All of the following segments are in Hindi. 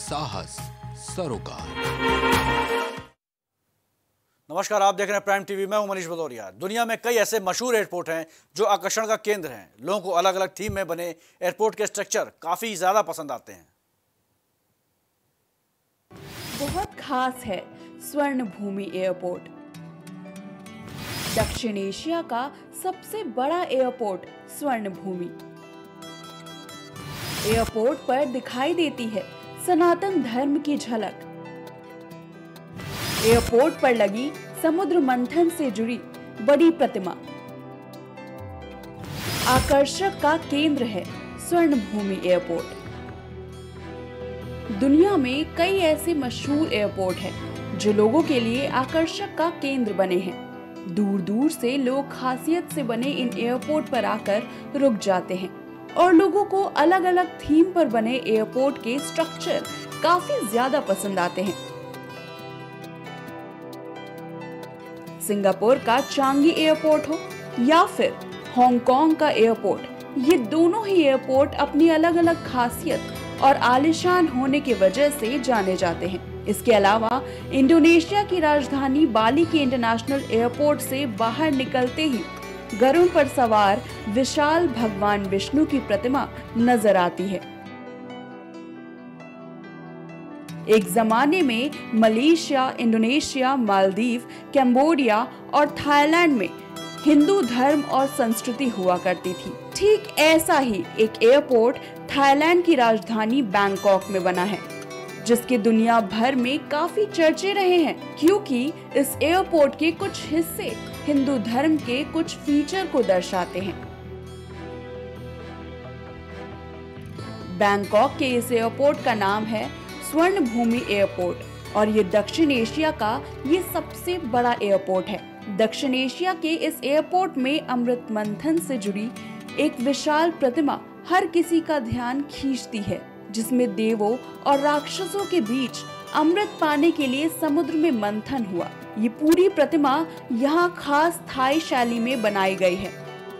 साहस सरोकार। नमस्कार, आप देख रहे हैं प्राइम टीवी। मैं हूं मनीष भदौरिया। दुनिया में कई ऐसे मशहूर एयरपोर्ट हैं जो आकर्षण का केंद्र हैं। लोगों को अलग अलग थीम में बने एयरपोर्ट के स्ट्रक्चर काफी ज्यादा पसंद आते हैं। बहुत खास है स्वर्ण भूमि एयरपोर्ट। दक्षिण एशिया का सबसे बड़ा एयरपोर्ट स्वर्ण भूमि एयरपोर्ट पर दिखाई देती है सनातन धर्म की झलक। एयरपोर्ट पर लगी समुद्र मंथन से जुड़ी बड़ी प्रतिमा आकर्षक का केंद्र है स्वर्ण भूमि एयरपोर्ट। दुनिया में कई ऐसे मशहूर एयरपोर्ट हैं जो लोगों के लिए आकर्षक का केंद्र बने हैं। दूर दूर से लोग खासियत से बने इन एयरपोर्ट पर आकर रुक जाते हैं और लोगों को अलग अलग थीम पर बने एयरपोर्ट के स्ट्रक्चर काफी ज्यादा पसंद आते हैं। सिंगापुर का चांगी एयरपोर्ट हो या फिर हांगकांग का एयरपोर्ट, ये दोनों ही एयरपोर्ट अपनी अलग अलग खासियत और आलीशान होने की वजह से जाने जाते हैं। इसके अलावा इंडोनेशिया की राजधानी बाली के इंटरनेशनल एयरपोर्ट से बाहर निकलते ही गरुड़ पर सवार विशाल भगवान विष्णु की प्रतिमा नजर आती है। एक जमाने में मलेशिया, इंडोनेशिया, मालदीव, कंबोडिया और थाईलैंड में हिंदू धर्म और संस्कृति हुआ करती थी। ठीक ऐसा ही एक एयरपोर्ट थाईलैंड की राजधानी बैंकॉक में बना है, जिसके दुनिया भर में काफी चर्चे रहे हैं, क्योंकि इस एयरपोर्ट के कुछ हिस्से हिंदू धर्म के कुछ फीचर को दर्शाते हैं। बैंकॉक के इस एयरपोर्ट का नाम है स्वर्ण भूमि एयरपोर्ट और ये दक्षिण एशिया का ये सबसे बड़ा एयरपोर्ट है। दक्षिण एशिया के इस एयरपोर्ट में अमृत मंथन से जुड़ी एक विशाल प्रतिमा हर किसी का ध्यान खींचती है, जिसमें देवों और राक्षसों के बीच अमृत पाने के लिए समुद्र में मंथन हुआ। ये पूरी प्रतिमा यहाँ खास थाई शैली में बनाई गई है।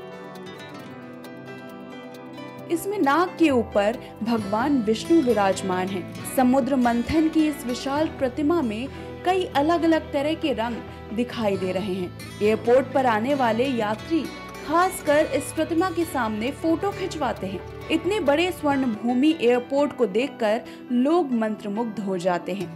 इसमें नाग के ऊपर भगवान विष्णु विराजमान हैं। समुद्र मंथन की इस विशाल प्रतिमा में कई अलग अलग तरह के रंग दिखाई दे रहे हैं। एयरपोर्ट पर आने वाले यात्री खासकर इस प्रतिमा के सामने फोटो खिंचवाते हैं। इतने बड़े स्वर्ण भूमि एयरपोर्ट को देखकर लोग मंत्रमुग्ध हो जाते हैं।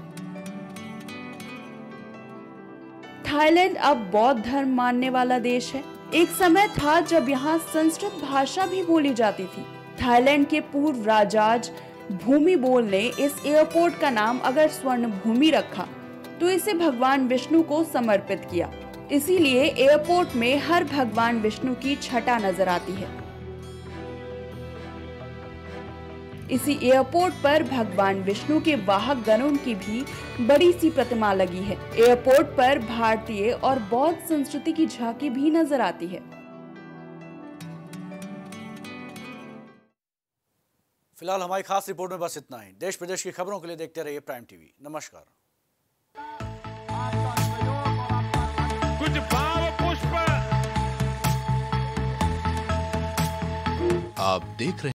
थाईलैंड अब बौद्ध धर्म मानने वाला देश है। एक समय था जब यहाँ संस्कृत भाषा भी बोली जाती थी। थाईलैंड के पूर्व राजाज भूमिबोल ने इस एयरपोर्ट का नाम अगर स्वर्ण भूमि रखा तो इसे भगवान विष्णु को समर्पित किया। इसीलिए एयरपोर्ट में हर भगवान विष्णु की छटा नजर आती है। इसी एयरपोर्ट पर भगवान विष्णु के वाहक गरुड़ की भी बड़ी सी प्रतिमा लगी है। एयरपोर्ट पर भारतीय और बौद्ध संस्कृति की झांकी भी नजर आती है। फिलहाल हमारी खास रिपोर्ट में बस इतना ही। देश प्रदेश की खबरों के लिए देखते रहिए प्राइम टीवी। नमस्कार। कुछ भाव पुष्प आप देख रहे